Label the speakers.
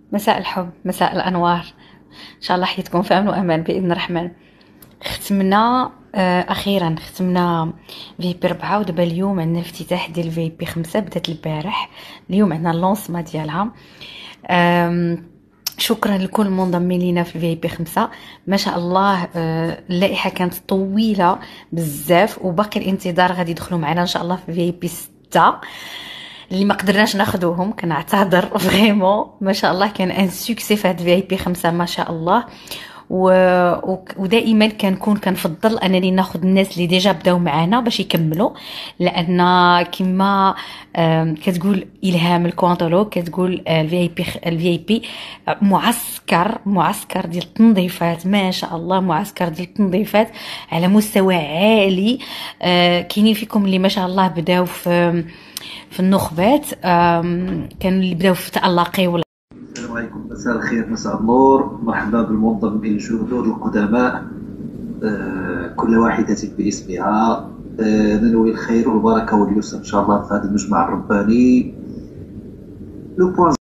Speaker 1: مساء الحب، مساء الأنوار. إن شاء الله حياتكم في أمن وأمان بإذن الرحمن. ختمنا أخيرا ختمنا في بي 4، ودابا اليوم عندنا الافتتاح ديال في بي 5. بدات البارح، اليوم عندنا اللونسما ديالها. شكرا لكل المنضمين لينا في في بي 5. ما شاء الله اللائحه كانت طويله بزاف، وباقي الانتظار. غادي يدخلوا معنا ان شاء الله في بي 6 اللي ما قدرناش ناخذوهم. كنعتذر فريمون. ما شاء الله كان ان سوكسي في هاد في بي 5 ما شاء الله. ودائما كنفضل انني ناخذ الناس اللي ديجا بداو معنا باش يكملوا، لان كما كتقول الهام الكونطولو، كتقول الفي بي معسكر ديال التنظيفات. ما شاء الله معسكر ديال التنظيفات على مستوى عالي. كاينين فيكم اللي ما شاء الله بداو في النخبات، كانوا اللي بداو في تألقي.
Speaker 2: السلام عليكم، مساء الخير، مساء النور، مرحبا بالمنضمين الجدد القدماء، كل واحدة باسمها. ننوي الخير والبركة واليسر إن شاء الله في هذا المجمع الرباني. لو بوان